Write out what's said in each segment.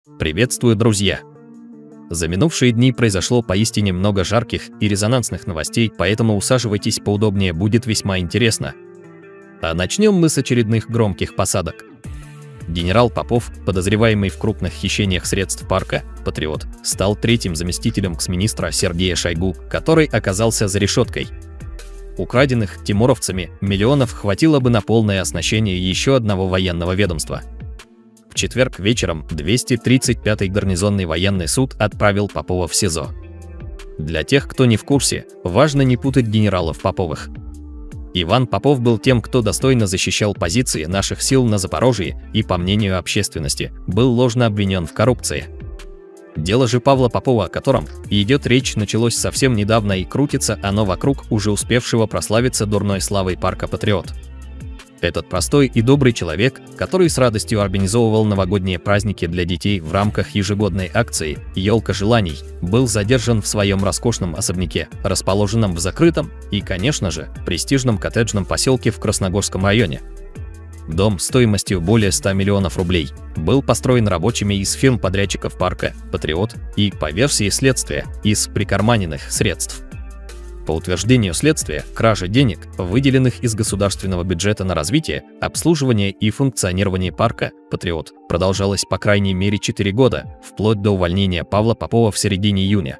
Приветствую, друзья! За минувшие дни произошло поистине много жарких и резонансных новостей, поэтому усаживайтесь поудобнее, будет весьма интересно. А начнем мы с очередных громких посадок. Генерал Попов, подозреваемый в крупных хищениях средств парка «Патриот», стал третьим заместителем экс-министра Сергея Шойгу, который оказался за решеткой. Украденных тимуровцами миллионов хватило бы на полное оснащение еще одного военного ведомства. В четверг вечером 235-й гарнизонный военный суд отправил Попова в СИЗО. Для тех, кто не в курсе, важно не путать генералов Поповых. Иван Попов был тем, кто достойно защищал позиции наших сил на Запорожье и, по мнению общественности, был ложно обвинен в коррупции. Дело же Павла Попова, о котором идет речь, началось совсем недавно, и крутится оно вокруг уже успевшего прославиться дурной славой парка «Патриот». Этот простой и добрый человек, который с радостью организовывал новогодние праздники для детей в рамках ежегодной акции «Елка желаний», был задержан в своем роскошном особняке, расположенном в закрытом и, конечно же, престижном коттеджном поселке в Красногорском районе. Дом стоимостью более 100 миллионов рублей был построен рабочими из фирм-подрядчиков парка «Патриот» и, по версии следствия, из прикарманенных средств. По утверждению следствия, кража денег, выделенных из государственного бюджета на развитие, обслуживание и функционирование парка «Патриот», продолжалась по крайней мере 4 года, вплоть до увольнения Павла Попова в середине июня.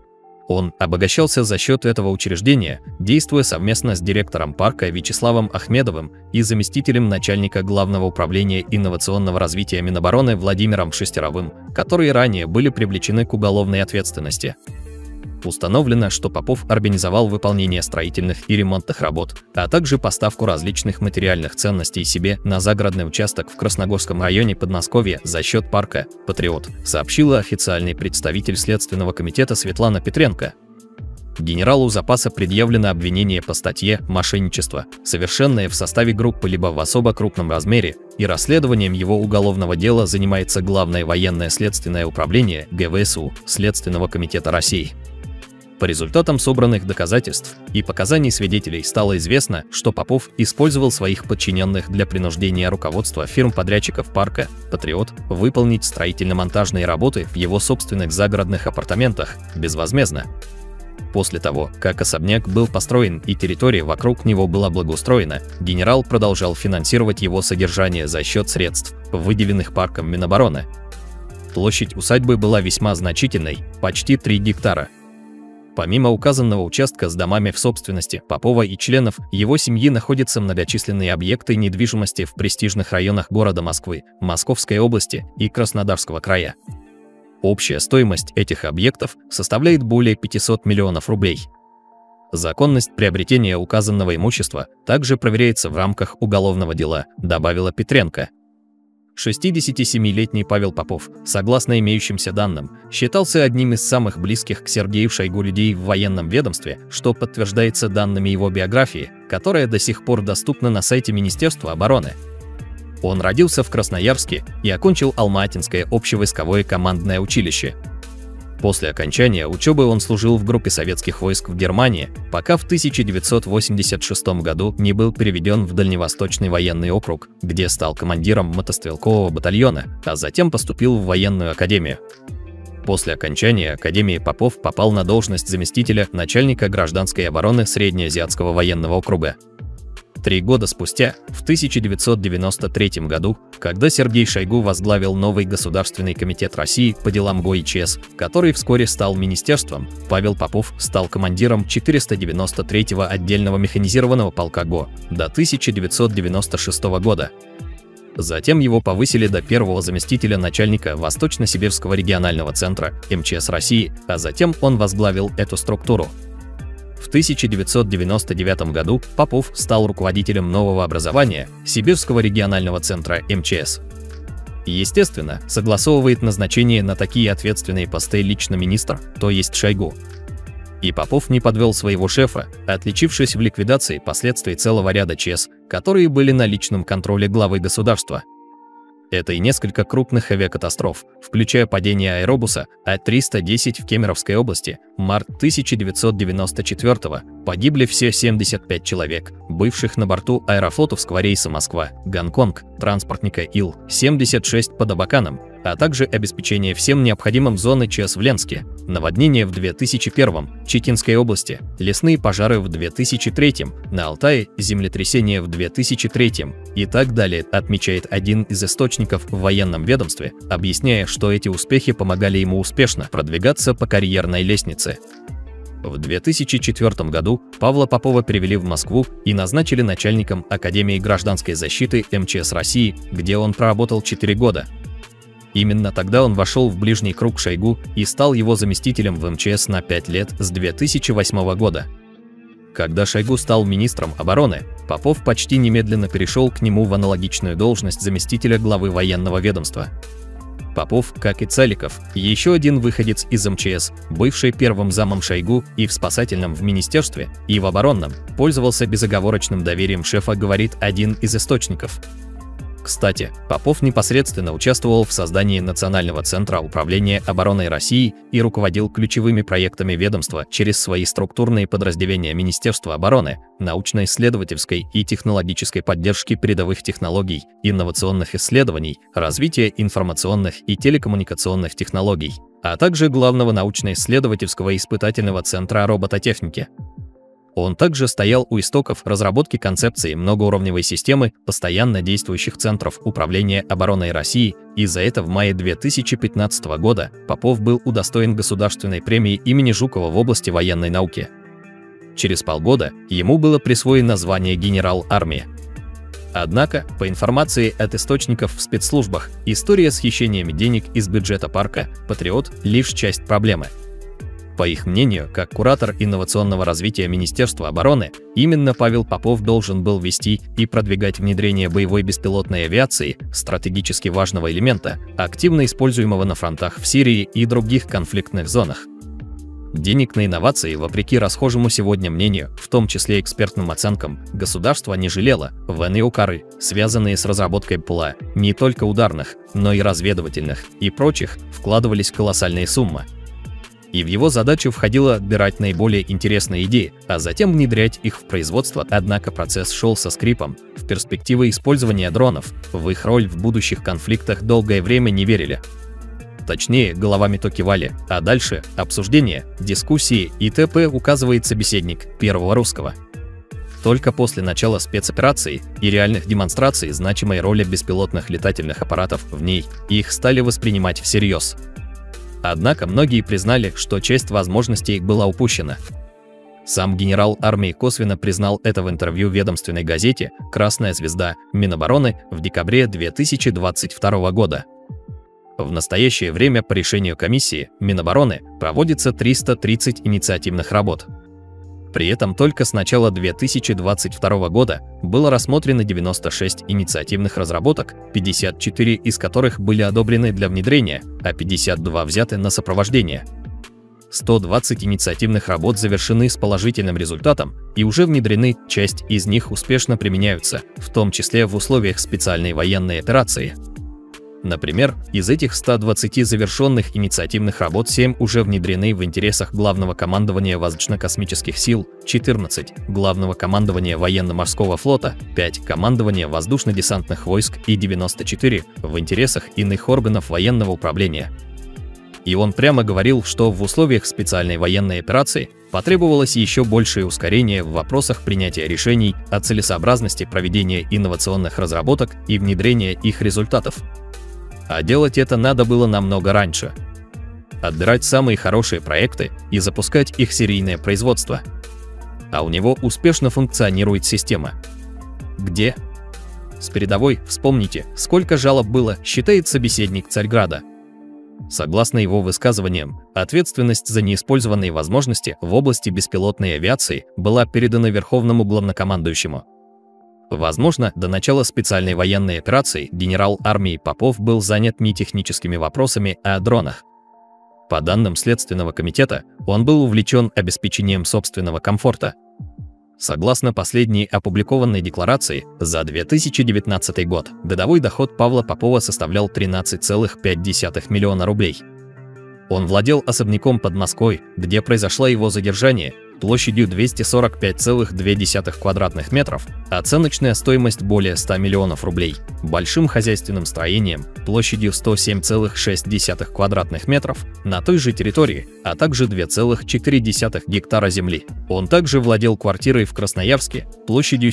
Он обогащался за счет этого учреждения, действуя совместно с директором парка Вячеславом Ахмедовым и заместителем начальника Главного управления инновационного развития Минобороны Владимиром Шестеровым, которые ранее были привлечены к уголовной ответственности. Установлено, что Попов организовал выполнение строительных и ремонтных работ, а также поставку различных материальных ценностей себе на загородный участок в Красногорском районе Подмосковья за счет парка «Патриот», сообщила официальный представитель Следственного комитета Светлана Петренко. Генералу запаса предъявлено обвинение по статье «Мошенничество», совершенное в составе группы либо в особо крупном размере, и расследованием его уголовного дела занимается Главное военное следственное управление ГВСУ Следственного комитета России. По результатам собранных доказательств и показаний свидетелей стало известно, что Попов использовал своих подчиненных для принуждения руководства фирм-подрядчиков парка «Патриот» выполнить строительно-монтажные работы в его собственных загородных апартаментах безвозмездно. После того, как особняк был построен и территория вокруг него была благоустроена, генерал продолжал финансировать его содержание за счет средств, выделенных парком Минобороны. Площадь усадьбы была весьма значительной – почти 3 гектара. Помимо указанного участка с домами в собственности Попова и членов его семьи находятся многочисленные объекты недвижимости в престижных районах города Москвы, Московской области и Краснодарского края. Общая стоимость этих объектов составляет более 500 миллионов рублей. Законность приобретения указанного имущества также проверяется в рамках уголовного дела, добавила Петренко. 67-летний Павел Попов, согласно имеющимся данным, считался одним из самых близких к Сергею Шойгу людей в военном ведомстве, что подтверждается данными его биографии, которая до сих пор доступна на сайте Министерства обороны. Он родился в Красноярске и окончил Алма-Атинское общевойсковое командное училище. После окончания учебы он служил в группе советских войск в Германии, пока в 1986 году не был переведен в Дальневосточный военный округ, где стал командиром мотострелкового батальона, а затем поступил в военную академию. После окончания академии Попов попал на должность заместителя начальника гражданской обороны Среднеазиатского военного округа. 3 года спустя, в 1993 году, когда Сергей Шойгу возглавил новый Государственный комитет России по делам ГОИЧС, который вскоре стал министерством, Павел Попов стал командиром 493-го отдельного механизированного полка ГО до 1996 года. Затем его повысили до первого заместителя начальника Восточно-Сибирского регионального центра МЧС России, а затем он возглавил эту структуру. В 1999 году Попов стал руководителем нового образования Сибирского регионального центра МЧС. Естественно, согласовывает назначение на такие ответственные посты лично министр, то есть Шойгу. И Попов не подвел своего шефа, отличившись в ликвидации последствий целого ряда ЧС, которые были на личном контроле главы государства. Это и несколько крупных авиакатастроф, включая падение аэробуса А-310 в Кемеровской области, март 1994-го, погибли все 75 человек, бывших на борту аэрофлотовского рейса Москва-Гонконг, транспортника Ил-76 под Абаканом, а также обеспечение всем необходимым зоны ЧС в Ленске, наводнение в 2001, Читинской области, лесные пожары в 2003, на Алтае землетрясение в 2003 и так далее, отмечает один из источников в военном ведомстве, объясняя, что эти успехи помогали ему успешно продвигаться по карьерной лестнице. В 2004 году Павла Попова перевели в Москву и назначили начальником Академии гражданской защиты МЧС России, где он проработал 4 года. Именно тогда он вошел в ближний круг Шойгу и стал его заместителем в МЧС на 5 лет с 2008 года. Когда Шойгу стал министром обороны, Попов почти немедленно перешел к нему в аналогичную должность заместителя главы военного ведомства. Попов, как и Цаликов, еще один выходец из МЧС, бывший первым замом Шойгу и в спасательном в министерстве, и в оборонном, пользовался безоговорочным доверием шефа, говорит один из источников. Кстати, Попов непосредственно участвовал в создании Национального центра управления обороной России и руководил ключевыми проектами ведомства через свои структурные подразделения Министерства обороны, научно-исследовательской и технологической поддержки передовых технологий, инновационных исследований, развития информационных и телекоммуникационных технологий, а также главного научно-исследовательского испытательного центра робототехники. Он также стоял у истоков разработки концепции многоуровневой системы постоянно действующих центров управления обороной России, и за это в мае 2015 года Попов был удостоен государственной премии имени Жукова в области военной науки. Через полгода ему было присвоено звание генерал армии. Однако, по информации от источников в спецслужбах, история с хищениями денег из бюджета парка «Патриот» — лишь часть проблемы. По их мнению, как куратор инновационного развития Министерства обороны, именно Павел Попов должен был вести и продвигать внедрение боевой беспилотной авиации, стратегически важного элемента, активно используемого на фронтах в Сирии и других конфликтных зонах. Денег на инновации, вопреки расхожему сегодня мнению, в том числе экспертным оценкам, государство не жалело. В НИОКары, связанные с разработкой ПЛА, не только ударных, но и разведывательных и прочих, вкладывались колоссальные суммы. И в его задачу входило отбирать наиболее интересные идеи, а затем внедрять их в производство, однако процесс шел со скрипом. В перспективы использования дронов, в их роль в будущих конфликтах долгое время не верили. Точнее, головами то кивали, а дальше обсуждения, дискуссии и т.п. указывает собеседник Первого русского. Только после начала спецоперации и реальных демонстраций значимой роли беспилотных летательных аппаратов в ней, их стали воспринимать всерьез. Однако многие признали, что часть возможностей была упущена. Сам генерал армии косвенно признал это в интервью ведомственной газете «Красная звезда» Минобороны в декабре 2022 года. В настоящее время по решению комиссии Минобороны проводится 330 инициативных работ. При этом только с начала 2022 года было рассмотрено 96 инициативных разработок, 54 из которых были одобрены для внедрения, а 52 взяты на сопровождение. 120 инициативных работ завершены с положительным результатом и уже внедрены, часть из них успешно применяются, в том числе в условиях специальной военной операции. Например, из этих 120 завершенных инициативных работ 7 уже внедрены в интересах Главного командования Воздушно-космических сил, 14 – Главного командования Военно-морского флота, 5 – Командования Воздушно-десантных войск и 94 – в интересах иных органов военного управления. И он прямо говорил, что в условиях специальной военной операции потребовалось еще большее ускорение в вопросах принятия решений о целесообразности проведения инновационных разработок и внедрения их результатов. А делать это надо было намного раньше. Отбирать самые хорошие проекты и запускать их серийное производство. А у него успешно функционирует система. Где? С передовой, вспомните, сколько жалоб было, считает собеседник Царьграда. Согласно его высказываниям, ответственность за неиспользованные возможности в области беспилотной авиации была передана Верховному главнокомандующему. Возможно, до начала специальной военной операции генерал армии Попов был занят не техническими вопросами, а дронах. По данным Следственного комитета, он был увлечен обеспечением собственного комфорта. Согласно последней опубликованной декларации, за 2019 год годовой доход Павла Попова составлял 13,5 миллиона рублей. Он владел особняком под Москвой, где произошло его задержание, площадью 245,2 квадратных метров, оценочная стоимость более 100 миллионов рублей, большим хозяйственным строением площадью 107,6 квадратных метров на той же территории, а также 2,4 гектара земли. Он также владел квартирой в Красноярске площадью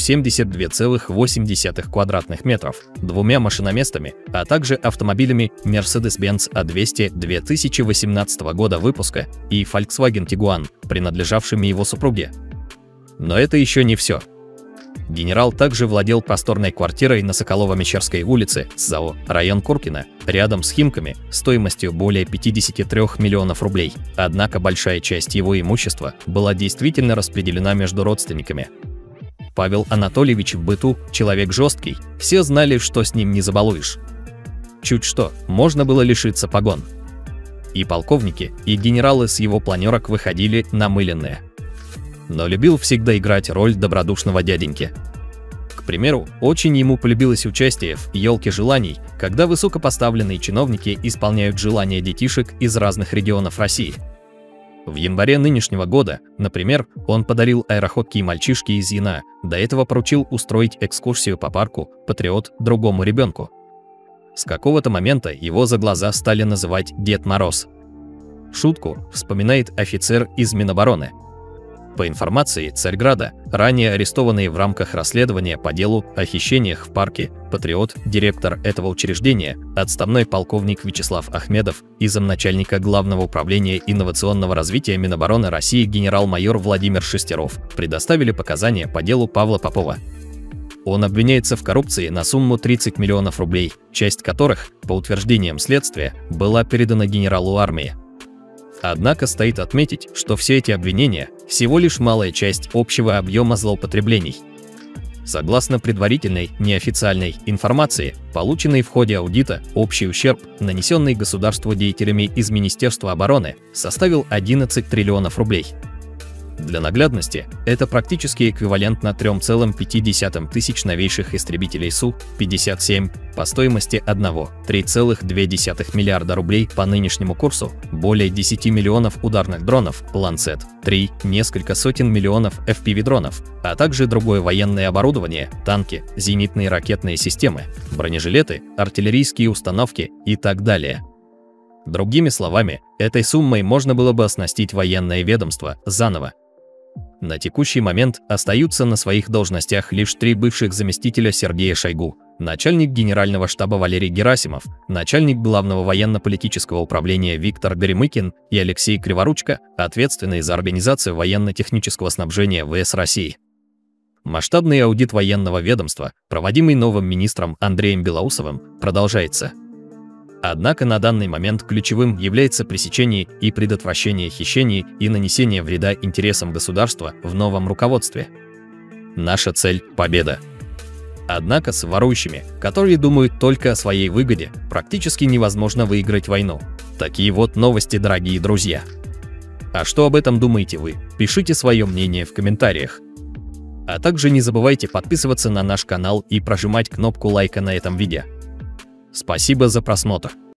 72,8 квадратных метров, 2 машиноместами, а также автомобилями Mercedes-Benz A200 2018 года выпуска и Volkswagen Tiguan, принадлежавшими его супруге. Но это еще не все. Генерал также владел просторной квартирой на Соколово-Мещерской улице, ЗАО, район Куркино, рядом с Химками, стоимостью более 53 миллионов рублей. Однако большая часть его имущества была действительно распределена между родственниками. Павел Анатольевич в быту человек жесткий, все знали, что с ним не забалуешь. Чуть что, можно было лишиться погон. И полковники, и генералы с его планерок выходили намыленные. Но любил всегда играть роль добродушного дяденьки. К примеру, очень ему полюбилось участие в «Елке желаний», когда высокопоставленные чиновники исполняют желания детишек из разных регионов России. В январе нынешнего года, например, он подарил аэроходке мальчишке из Яна, до этого поручил устроить экскурсию по парку «Патриот» другому ребенку. С какого-то момента его за глаза стали называть «Дед Мороз». Шутку вспоминает офицер из Минобороны. По информации Царьграда, ранее арестованный в рамках расследования по делу о хищениях в парке «Патриот» директор этого учреждения, отставной полковник Вячеслав Ахмедов и замначальника Главного управления инновационного развития Минобороны России генерал-майор Владимир Шестеров предоставили показания по делу Павла Попова. Он обвиняется в коррупции на сумму 30 миллионов рублей, часть которых, по утверждениям следствия, была передана генералу армии. Однако стоит отметить, что все эти обвинения – всего лишь малая часть общего объема злоупотреблений. Согласно предварительной, неофициальной информации, полученной в ходе аудита, общий ущерб, нанесенный государству деятелями из Министерства обороны, составил 11 триллионов рублей. Для наглядности, это практически эквивалентно 3,5 тысяч новейших истребителей Су-57 по стоимости 3,2 миллиарда рублей по нынешнему курсу, более 10 миллионов ударных дронов Lancet-3, несколько сотен миллионов FPV-дронов, а также другое военное оборудование, танки, зенитные ракетные системы, бронежилеты, артиллерийские установки и так далее. Другими словами, этой суммой можно было бы оснастить военное ведомство заново. На текущий момент остаются на своих должностях лишь 3 бывших заместителя Сергея Шойгу, начальник генерального штаба Валерий Герасимов, начальник главного военно-политического управления Виктор Горемыкин и Алексей Криворучко, ответственные за организацию военно-технического снабжения ВС России. Масштабный аудит военного ведомства, проводимый новым министром Андреем Белоусовым, продолжается. Однако на данный момент ключевым является пресечение и предотвращение хищений и нанесение вреда интересам государства в новом руководстве. Наша цель – победа. Однако с ворующими, которые думают только о своей выгоде, практически невозможно выиграть войну. Такие вот новости, дорогие друзья. А что об этом думаете вы? Пишите свое мнение в комментариях. А также не забывайте подписываться на наш канал и прожимать кнопку лайка на этом видео. Спасибо за просмотр.